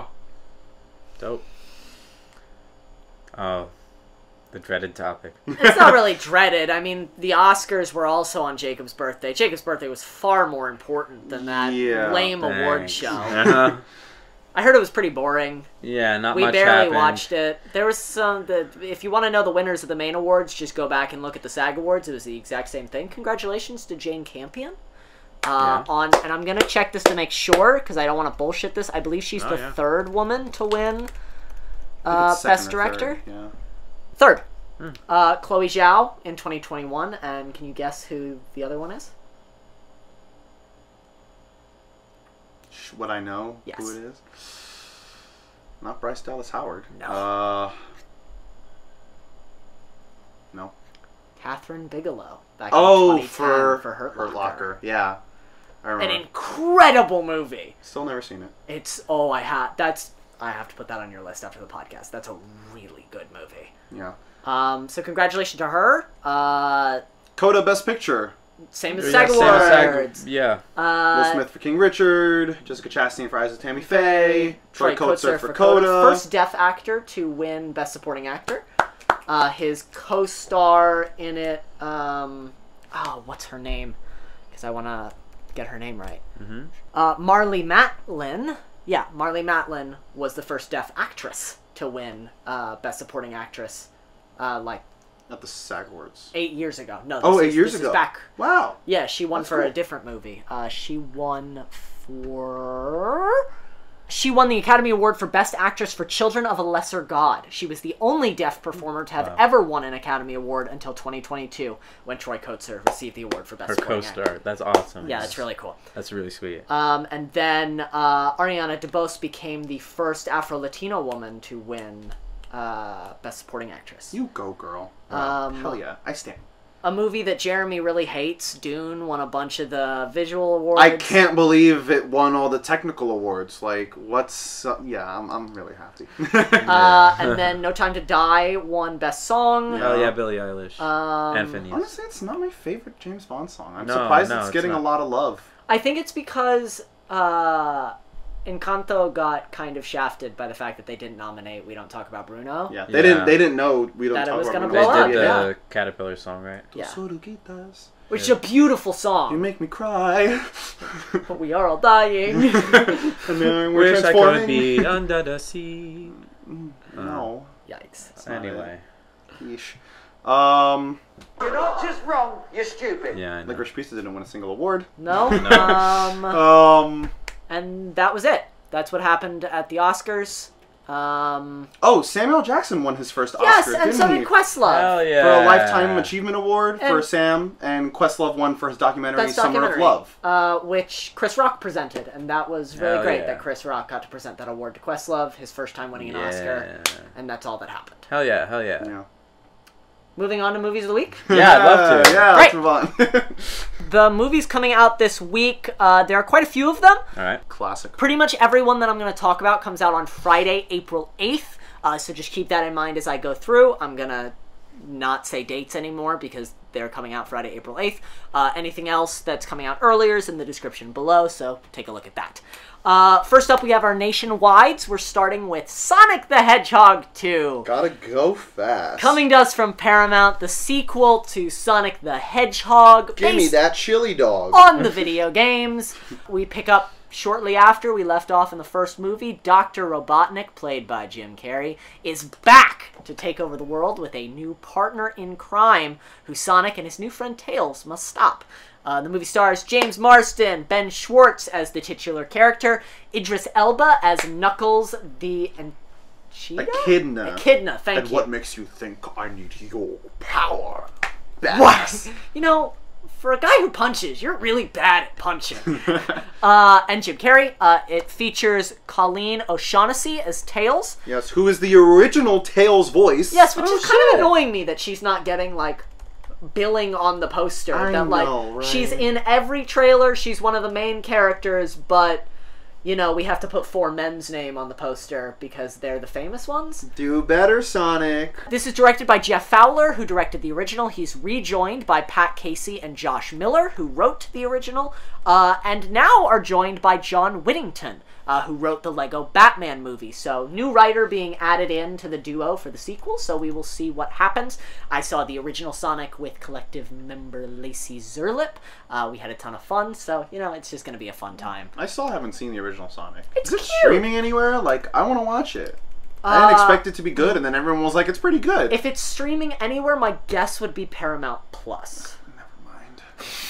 Dope. Oh, the dreaded topic. It's not really dreaded. I mean, the Oscars were also on Jacob's birthday. Jacob's birthday was far more important than that Yeah, lame award Thanks. show. Uh-huh. I heard it was pretty boring. Yeah, not We much barely happened. watched it. There was some. The, if you want to know the winners of the main awards, just go back and look at the SAG Awards. It was the exact same thing. Congratulations to Jane Campion. Uh, Yeah. On and I'm gonna check this to make sure because I don't want to bullshit this. I believe she's Oh, the yeah. third woman to win I think uh, it's second Best or Director. third, Yeah. Third. Hmm. Uh, Chloe Zhao in twenty twenty-one, and can you guess who the other one is? Sh- Would I know Yes. who it is? Not Bryce Dallas Howard. No. Uh, no. Catherine Bigelow. Back Oh, in twenty ten for, for Hurt, Hurt Locker. Locker. Yeah. I An remember. incredible movie. Still never seen it. It's oh I have that's I have to put that on your list after the podcast. That's a really good movie. Yeah. Um, so congratulations to her. Uh, Coda Best Picture. same as Yeah, SAG same as SAG- Awards. Yeah. Uh, Will Smith for King Richard. Jessica Chastain for Eyes of Tammy Faye. Troy, Kotzer for Coda. Coda. First deaf actor to win Best Supporting Actor. Uh, his co-star in it. Um, oh, what's her name? Because I want to get her name right. Mm-hmm. Uh, Marlee Matlin. Yeah, Marlee Matlin was the first deaf actress to win uh, Best Supporting Actress. Uh, like At the SAG Awards. eight years ago. No, this Oh, eight is- years this ago. Is back. Wow. Yeah, she won That's for a cool. different movie. Uh, she won for. She won the Academy Award for Best Actress for Children of a Lesser God. She was the only deaf performer to have Wow. ever won an Academy Award until twenty twenty-two, when Troy Kotzer received the award for Best Her Supporting co-star. Actor. That's awesome. Yeah, that's really cool. That's really sweet. Um, and then uh, Ariana DeBose became the first Afro-Latino woman to win uh, Best Supporting Actress. You go, girl. Um, Hell yeah. I stand. A movie that Jeremy really hates, Dune, won a bunch of the visual awards. I can't believe it won all the technical awards. Like, what's... Uh, yeah, I'm, I'm really happy. uh, and then No Time to Die won Best Song. Oh, yeah, Billie Eilish. Um, and Phineas. Honestly, it's not my favorite James Bond song. I'm No, surprised no, it's it's getting not. a lot of love. I think it's because uh, Encanto got kind of shafted by the fact that they didn't nominate We Don't Talk About Bruno. Yeah, they Yeah. didn't. They didn't know we don't That it talk was about gonna Bruno. blow They up, did the yeah. Caterpillar song, right? Yeah. Oruguitas. Which is a beautiful You song. make me cry. But we are all dying. And then we're Wish I transforming. could be under the sea. No. Yikes. That's not Anyway. it. Yeesh. Um, You're not just wrong, you're stupid. Yeah, I know. Licorice Pizza didn't win a single award. No? No. Um, Um. and that was it. That's what happened at the Oscars. Um, Oh, Samuel Jackson won his first yes, Oscar, and didn't so he? did Questlove. Hell yeah. For a Lifetime Achievement Award for And- Sam, and Questlove won for his documentary Best Summer documentary, of Love. uh, which Chris Rock presented, and that was really Hell great yeah. that Chris Rock got to present that award to Questlove, his first time winning an Yeah. Oscar, and that's all that happened. Hell yeah, hell yeah. Yeah. Moving on to movies of the week. Yeah, I'd love to. Yeah, Great. let's move on. The movies coming out this week, uh, there are quite a few of them. All right. Classic. Pretty much everyone that I'm going to talk about comes out on Friday, April eighth. Uh, so just keep that in mind as I go through. I'm going to not say dates anymore because they're coming out Friday, April eighth. Uh, anything else that's coming out earlier is in the description below, so take a look at that. Uh, first up, we have our nationwides. We're starting with Sonic the Hedgehog two. Gotta go fast. Coming to us from Paramount, the sequel to Sonic the Hedgehog. Give me based that chili dog. on the video games. We pick up shortly after we left off in the first movie. Doctor Robotnik, played by Jim Carrey, is back to take over the world with a new partner in crime who Sonic and his new friend Tails must stop. Uh, the movie stars James Marsden, Ben Schwartz as the titular character, Idris Elba as Knuckles the Echidna? Echidna. Echidna, thank And you. what makes you think I need your power? What? Badass. You know, for a guy who punches, you're really bad at punching. uh, and Jim Carrey. Uh, it features Colleen O'Shaughnessy as Tails. Yes, who is the original Tails voice? Yes, which Oh, is kind shit. of annoying me that she's not getting, like, billing on the poster. I that, like, know, right? she's in every trailer, she's one of the main characters, but, you know, we have to put four men's name on the poster because they're the famous ones. Do better, Sonic. This is directed by Jeff Fowler, who directed the original. He's rejoined by Pat Casey and Josh Miller, who wrote the original, uh, and now are joined by John Whittington, uh, who wrote the Lego Batman movie. So, new writer being added in to the duo for the sequel, so we will see what happens. I saw the original Sonic with collective member Lacey Zerlip. Uh, we had a ton of fun, so, you know, it's just going to be a fun time. I still haven't seen the original Sonic. It's is it cute. streaming anywhere? Like, I want to watch it. I didn't Uh, expect it to be good, and then everyone was like, it's pretty good. If it's streaming anywhere, my guess would be Paramount Plus. Never mind.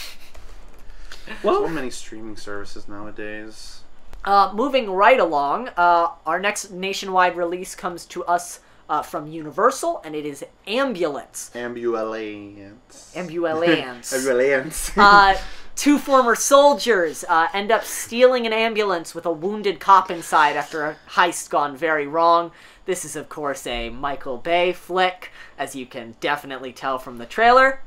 Well, So many streaming services nowadays. Uh, moving right along, uh, our next nationwide release comes to us uh, from Universal, and it is Ambulance. Ambulance. Ambulance. Ambulance. uh, two former soldiers uh, end up stealing an ambulance with a wounded cop inside after a heist gone very wrong. This is, of course, a Michael Bay flick, as you can definitely tell from the trailer.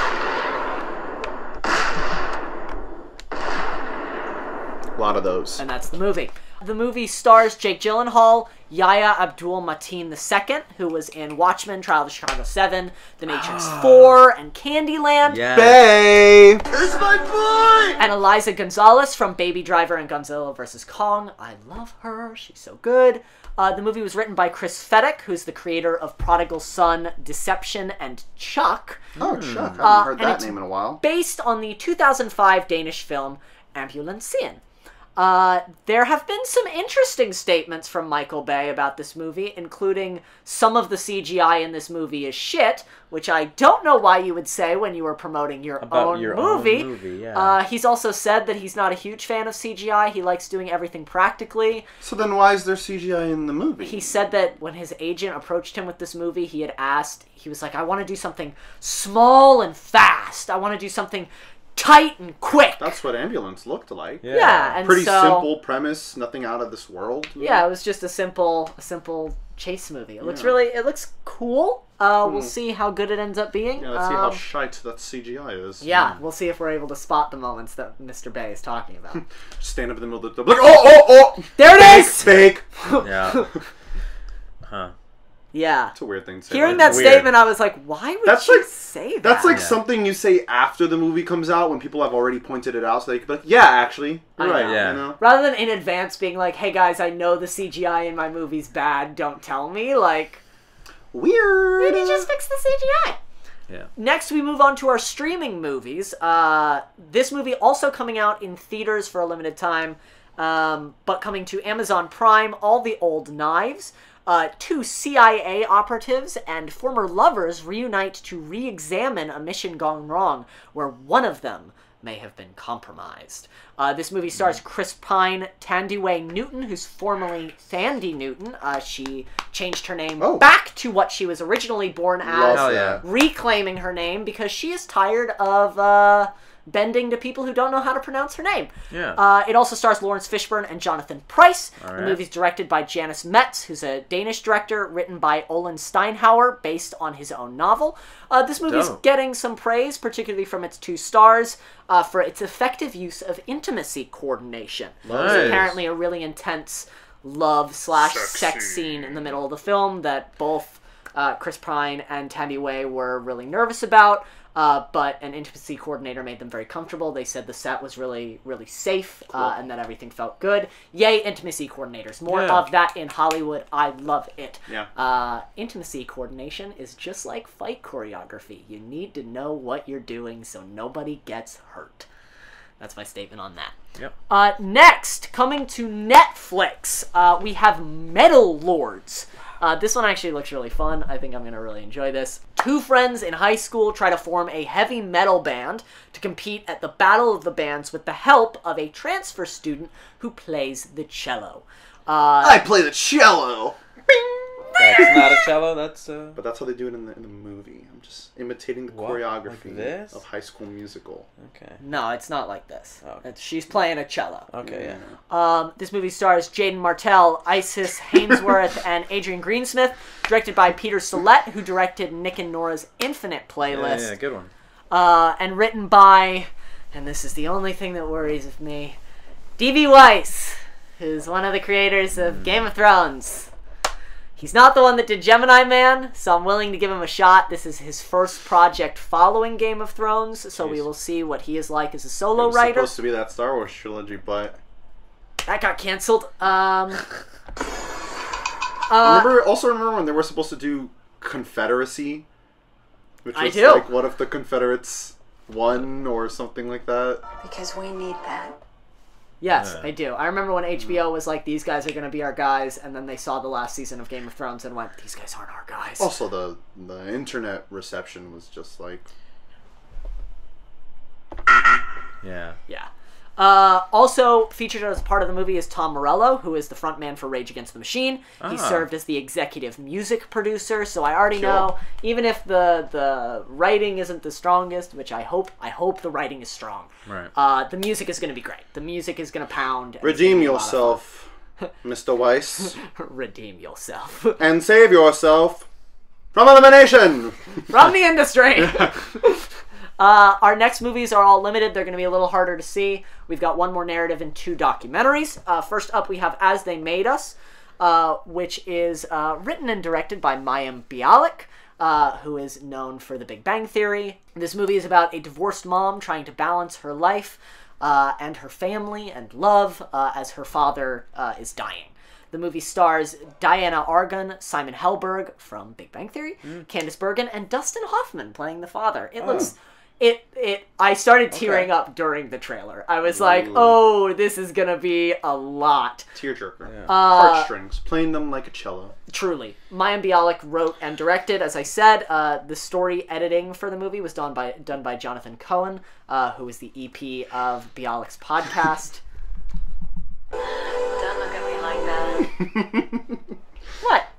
A lot of those. And that's the movie. The movie stars Jake Gyllenhaal, Yahya Abdul-Mateen the Second, who was in Watchmen, Trial of the Chicago seven, The Matrix four, and Candyland. yeah. Bay! It's my boy! And Eliza Gonzalez from Baby Driver and Godzilla versus Kong. I love her. She's so good. Uh, the movie was written by Chris Fedek, who's the creator of Prodigal Son, Deception, and Chuck, Oh, Chuck. I haven't Uh, heard and that it's- name in a while. based on the two thousand five Danish film Ambulancen. Uh, there have been some interesting statements from Michael Bay about this movie, including some of the C G I in this movie is shit, which I don't know why you would say when you were promoting your About own your movie. own movie, yeah. Uh, he's also said that he's not a huge fan of C G I. He likes doing everything practically. So then why is there C G I in the movie? He said that when his agent approached him with this movie, he had asked, he was like, I want to do something small and fast. I want to do something tight and quick. That's what Ambulance looked like. Yeah, and Pretty so, simple premise, nothing out of this world. Yeah, it was just a simple, a simple chase movie. It looks Yeah. really, it looks cool. Uh, Hmm. We'll see how good it ends up being. Yeah, let's see how Um, shite that C G I is. yeah, we'll see if we're able to spot the moments that Mister Bay is talking about. Stand up in the middle of the like, oh, oh, oh! There it fake, is! Fake! Yeah. Huh. Yeah. It's a weird thing to say. Hearing like, that weird. statement, I was like, why would That's you like- say that? That's like Yeah. something you say after the movie comes out when people have already pointed it out, so they could be like, yeah, actually, you're I right. know. Yeah. You know? Rather than in advance being like, hey guys, I know the C G I in my movie's bad, don't tell me. Like, Weird. maybe just fix the C G I. Yeah. Next, we move on to our streaming movies. Uh, this movie also coming out in theaters for a limited time, um, but coming to Amazon Prime, All the Old Knives. Uh, two C I A operatives and former lovers reunite to re-examine a mission gone wrong, where one of them may have been compromised. Uh, this movie stars Chris Pine, Tandiwe Newton, who's formerly Thandie Newton. Uh, she changed her name Oh. back to what she was originally born as, Love Hell that. yeah. reclaiming her name because she is tired of uh, bending to people who don't know how to pronounce her name. Yeah. Uh, it also stars Lawrence Fishburne and Jonathan Pryce. All The right. movie's directed by Janice Metz, who's a Danish director, written by Olin Steinhauer, based on his own novel. Uh, this movie's Dope. getting some praise, particularly from its two stars, uh, for its effective use of intimacy coordination. There's Nice. apparently a really intense love slash Sexy. sex scene in the middle of the film that both uh, Chris Pine and Tandiwe were really nervous about. Uh, but an intimacy coordinator made them very comfortable. They said the set was really, really safe, uh, and that everything felt good. Yay, intimacy coordinators. More Yeah. of that in Hollywood. I love it. Yeah. Uh, intimacy coordination is just like fight choreography. You need to know what you're doing so nobody gets hurt. That's my statement on that. Yep. Uh, next, coming to Netflix, uh, we have Metal Lords. Uh, this one actually looks really fun. I think I'm going to really enjoy this. Two friends in high school try to form a heavy metal band to compete at the Battle of the Bands with the help of a transfer student who plays the cello. Uh, I play the cello! That's not a cello. That's uh. But that's how they do it in the, in the movie. I'm just imitating the What? choreography Like this? of High School Musical. Okay. no, it's not like this. Oh. It's, she's playing a cello. Okay. Yeah. Um, this movie stars Jaden Martell, Isis Hainsworth, and Adrian Greensmith. Directed by Peter Sollett, who directed Nick and Nora's Infinite playlist. Yeah, yeah, good one. Uh, and written by, and this is the only thing that worries with me, D B Weiss, who's one of the creators of Game of Thrones. He's not the one that did Gemini Man, so I'm willing to give him a shot. This is his first project following Game of Thrones, so we Jeez. will see what he is like as a It solo was writer. supposed to be that Star Wars trilogy, but... That got canceled. Um, I uh, remember, also remember when they were supposed to do Confederacy? Which I was do. like, what if the Confederates won or something like that? Because we need that. yes, Yeah. I do. I remember when H B O was like, these guys are going to be our guys, and then they saw the last season of Game of Thrones and went, these guys aren't our guys. Also, the the internet reception was just like... Yeah. Yeah. Uh, also featured as part of the movie is Tom Morello, who is the frontman for Rage Against the Machine. He Ah. served as the executive music producer, so I already Cool. know, even if the the writing isn't the strongest, which I hope, I hope the writing is strong. Right. Uh, the music is going to be great. The music is going to pound. and it's gonna Redeem be a lot of yourself, Mister Weiss. fun. Redeem yourself. And save yourself from elimination! From the industry! Uh, our next movies are all limited. They're going to be a little harder to see. We've got one more narrative and two documentaries. Uh, first up, we have As They Made Us, uh, which is uh, written and directed by Mayim Bialik, uh, who is known for The Big Bang Theory. This movie is about a divorced mom trying to balance her life uh, and her family and love uh, as her father uh, is dying. The movie stars Diana Argon, Simon Helberg from Big Bang Theory, Candice Bergen, and Dustin Hoffman playing the father. It looks... It, it, I started tearing Okay. up during the trailer. I was like, Ooh. oh, this is gonna be a lot. Tearjerker. Yeah. Uh, Heartstrings. Playing them like a cello. Truly. Mayim Bialik wrote and directed, as I said. Uh, the story editing for the movie was done by done by Jonathan Cohen, uh, who is the E P of Bialik's podcast. Don't look at me like that. What?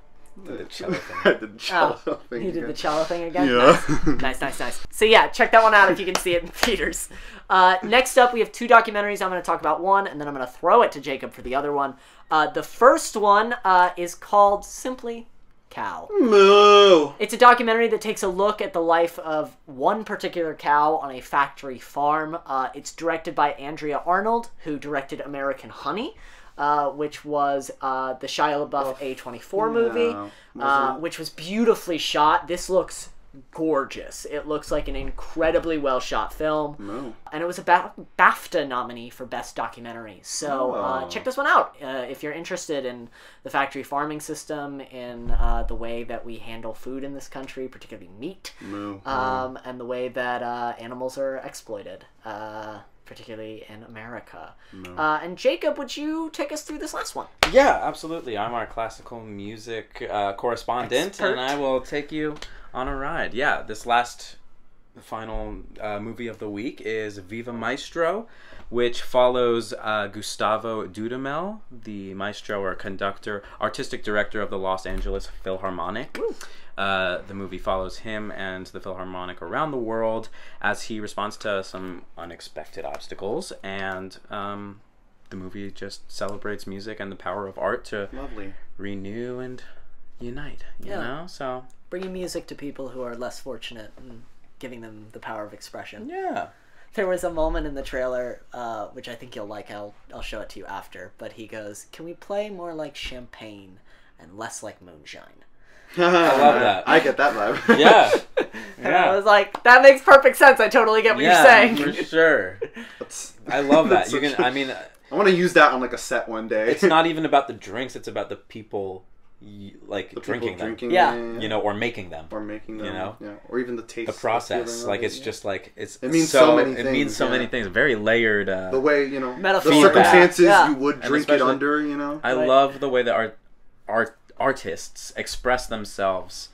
Did the cello thing. I did the cello Oh, thing. he did again. the cello thing again? Yeah. Nice. nice, nice, nice. So yeah, check that one out if you can see it in theaters. Uh, next up, we have two documentaries. I'm going to talk about one, and then I'm going to throw it to Jacob for the other one. Uh, the first one uh, is called simply Cow. Moo. It's a documentary that takes a look at the life of one particular cow on a factory farm. Uh, it's directed by Andrea Arnold, who directed American Honey, uh, which was uh, the Shia LaBeouf A twenty-four movie, Yeah. uh, Was it? which was beautifully shot. This looks gorgeous. It looks like an incredibly well shot film. Moo. And it was a ba- BAFTA nominee for Best Documentary. So uh, Oh. check this one out uh, if you're interested in the factory farming system, in uh, the way that we handle food in this country, particularly meat, Moo. um, and the way that uh, animals are exploited, uh, particularly in America. Uh, and Jacob, would you take us through this last one? Yeah, absolutely. I'm our classical music uh, correspondent, Expert. and I will take you on a ride. Yeah, this last final uh, movie of the week is Viva Maestro, which follows uh, Gustavo Dudamel, the maestro or conductor, artistic director of the Los Angeles Philharmonic. Uh, the movie follows him and the Philharmonic around the world as he responds to some unexpected obstacles, and um, the movie just celebrates music and the power of art to Lovely. renew and unite, you Yeah. know? So, Bringing music to people who are less fortunate and giving them the power of expression. yeah. There was a moment in the trailer, uh, which I think you'll like. I'll I'll show it to you after. But he goes, "Can we play more like champagne and less like moonshine?" I love that. I get that vibe. Yeah. And I Yeah. was like, "That makes perfect sense. I totally get what yeah, you're saying." for sure. That's- I love that. that's You can, such a- I mean, I want to use that on like a set one day. it's not even about the drinks, it's about the people, y- like, the people drinking them. drinking Yeah. them, You know, or making them. or making them, you know? yeah, or even the taste, The process, feeling of like it, it's yeah. just like it's. It means so, so many It things, means so yeah. many things. Very layered. Uh, the way you know Metaphor. the circumstances Yeah. you would And drink it especially- under. You know, I Right. love the way that art, art artists express themselves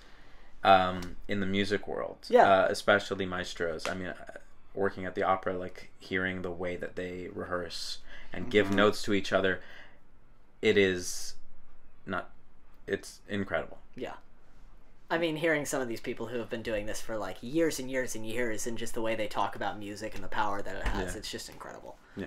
um, in the music world. Yeah. Uh, especially maestros. I mean, uh, working at the opera, like hearing the way that they rehearse and give Mm-hmm. notes to each other, it is not. It's incredible. Yeah. I mean, hearing some of these people who have been doing this for like years and years and years, and just the way they talk about music and the power that it has, Yeah. it's just incredible. Yeah.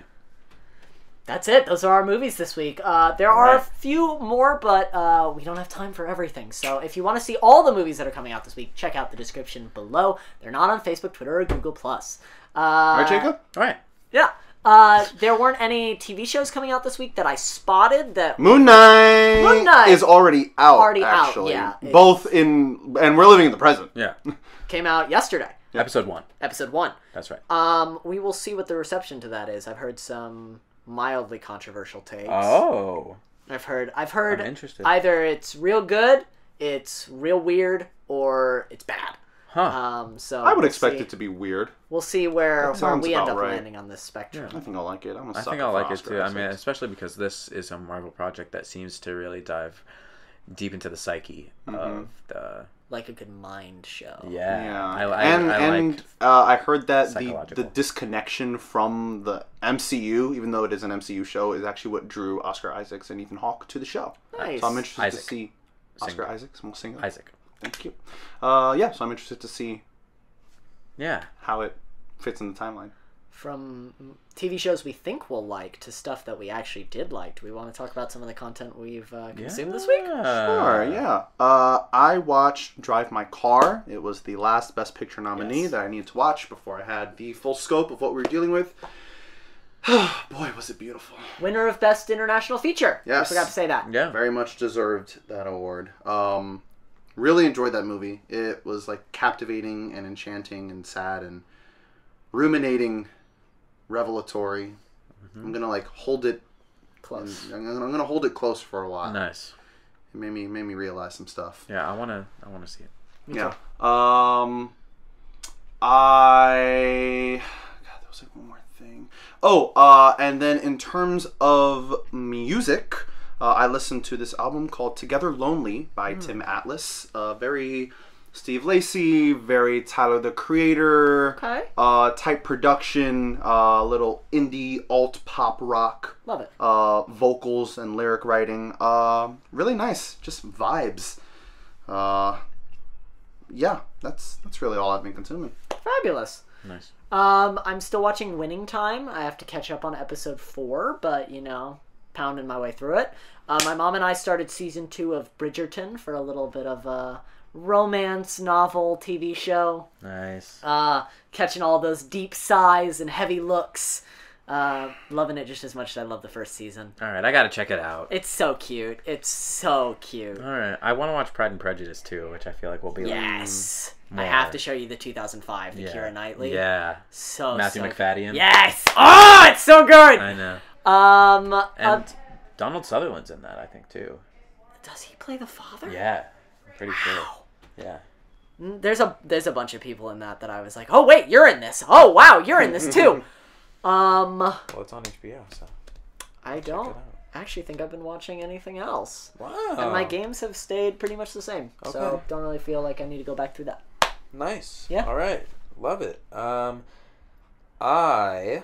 That's it. Those are our movies this week. Uh, there are a Right. few more, but uh, we don't have time for everything. So if you want to see all the movies that are coming out this week, check out the description below. They're not on Facebook, Twitter, or Google Plus. Uh, all right, Jacob. All right. Yeah. Uh, there weren't any T V shows coming out this week that I spotted that... Moon Knight, Moon Knight is already out. Already out, actually. yeah. It's- Both in, and we're living in the present. Yeah. came out yesterday. Episode one. Episode one. That's right. Um, we will see what the reception to that is. I've heard some mildly controversial takes. Oh. I've heard I've heard I'm interested. either it's real good, it's real weird, or it's bad. Huh. Um, so I would we'll expect see. it to be weird. We'll see where, That where sounds we end about up right. landing on this spectrum. I think I'll like it. I'm a I sucker think I'll for like it Oscar too. I mean, Isaacs. especially because this is a Marvel project that seems to really dive deep into the psyche of the. Like a good mind show. Yeah. Yeah, I, I, and I and like. uh, I heard that the psychological. the disconnection from the M C U, even though it is an M C U show, is actually what drew Oscar Isaacs and Ethan Hawke to the show. Nice. So I'm interested Isaac. to see Oscar Singer. Isaacs. We'll sing it. Isaac. Thank you. Uh, yeah, so I'm interested to see Yeah. how it fits in the timeline. From T V shows we think we'll like to stuff that we actually did like. Do we want to talk about some of the content we've uh, consumed this week? Sure, yeah. Uh, I watched Drive My Car. It was the last Best Picture nominee Yes. that I needed to watch before I had the full scope of what we were dealing with. Boy, was it beautiful. Winner of Best International Feature. Yes. I forgot to say that. Yeah. Very much deserved that award. Um, really enjoyed that movie. It was like captivating and enchanting and sad and ruminating, revelatory. I'm gonna like hold it Close. I'm gonna, I'm gonna hold it close for a while. Nice. It made me made me realize some stuff. Yeah, I wanna. I wanna see it. Yeah. Um, I. God, there was like one more thing. Oh, uh, and then in terms of music, uh, I listened to this album called "Together Lonely" by Tim Atlas. Uh, very Steve Lacy, very Tyler the Creator. Okay. Uh, type production, uh, little indie alt pop rock. Love it. Uh, vocals and lyric writing. Uh, really nice. Just vibes. Uh, yeah, that's that's really all I've been consuming. Fabulous. Nice. Um, I'm still watching Winning Time. I have to catch up on episode four, but, you know, pounding my way through it. Uh, my mom and I started season two of Bridgerton for a little bit of a romance novel T V show. Nice. Uh, catching all those deep sighs and heavy looks. Uh, loving it just as much as I love the first season. All right, I gotta check it out. It's so cute. It's so cute. All right, I want to watch Pride and Prejudice too, which I feel like will be Yes. Like I have to show you the two thousand five, the yeah. Keira Knightley. Yeah. So Matthew so McFadden. Yes. Oh, it's so good. I know. Um, And uh, Donald Sutherland's in that, I think, too. does he play the father? Yeah, I'm pretty Wow. sure. Yeah. Mm, There's a there's a bunch of people in that that I was like, oh wait, you're in this. Oh wow, you're in this too. um, Well, it's on H B O, so. I it don't out. actually think I've been watching anything else. Wow. And my games have stayed pretty much the same. So Okay. don't really feel like I need to go back through that. Nice. Yeah. All right. Love it. Um, I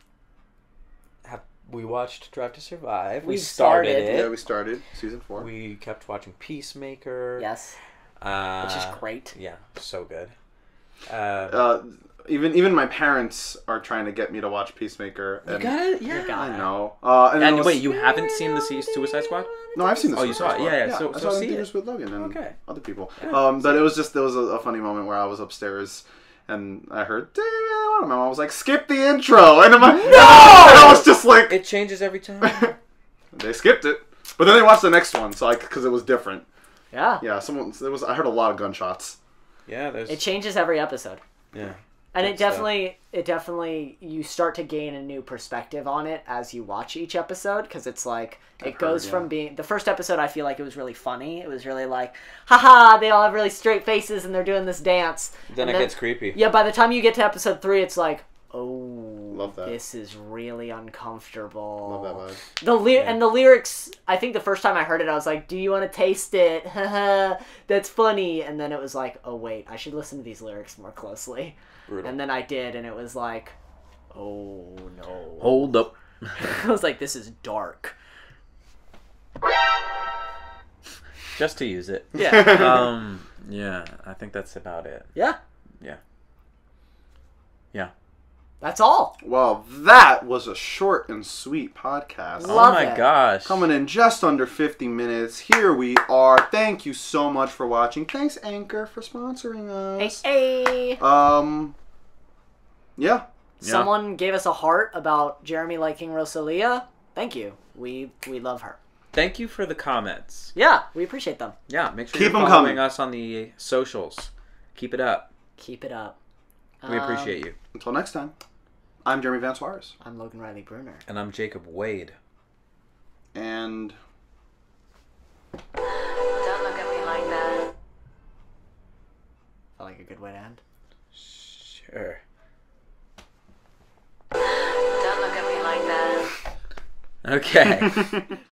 have. We watched Drive to Survive. We We've started, started. it. Yeah, we started season four. We kept watching Peacemaker. Yes, Uh, which is great. Yeah, so good. Uh, Uh, even even my parents are trying to get me to watch Peacemaker. you And got it. Yeah. You got I it. know. Uh, and then And it was- wait, you haven't seen the Su- Suicide Squad? No, I've seen this. Oh, you saw it. Yeah, yeah. So- I so saw it see in theaters it. with Logan and Okay. other people. Yeah. Um, but it was just there was a, a funny moment where I was upstairs and I heard David, I I was like, skip the intro, and, my, no! and I was just like, It changes every time. they skipped it, but then they watched the next one, so like because it was different. Yeah. Yeah, someone there was I heard a lot of gunshots. Yeah, there's. It changes every episode. Yeah. And Good it stuff. definitely, it definitely, you start to gain a new perspective on it as you watch each episode, because it's like, it I've goes heard, from yeah. being, the first episode I feel like it was really funny, it was really like, haha, they all have really straight faces and they're doing this dance. Then And it gets creepy. Yeah, by the time you get to episode three, it's like, oh, Love that. this is really uncomfortable. Love that vibe. The ly- and the lyrics, I think the first time I heard it, I was like, do you want to taste it? Haha, that's funny. And then it was like, oh wait, I should listen to these lyrics more closely. Brutal. And then I did, and it was like, oh no. Hold up. I was like, this is dark. Just to use it. Yeah. um. Yeah, I think that's about it. Yeah. Yeah. Yeah. That's all. Well, that was a short and sweet podcast. Love oh my it. gosh. Coming in just under fifty minutes. Here we are. Thank you so much for watching. Thanks, Anchor, for sponsoring Hey, us. hey. Um, yeah. Yeah. Someone gave us a heart about Jeremy liking Rosalia. Thank you. We we love her. Thank you for the comments. Yeah, we appreciate them. Yeah, make sure Keep you're 'em following coming. us on the socials. Keep it up. Keep it up. We Um, appreciate you. Until next time, I'm Jeremy Van Suarez. I'm Logan Riley Bruner. And I'm Jacob Wade. And Don't look at me like that. Felt like a good way to end. Sure. Don't look at me like that. Okay.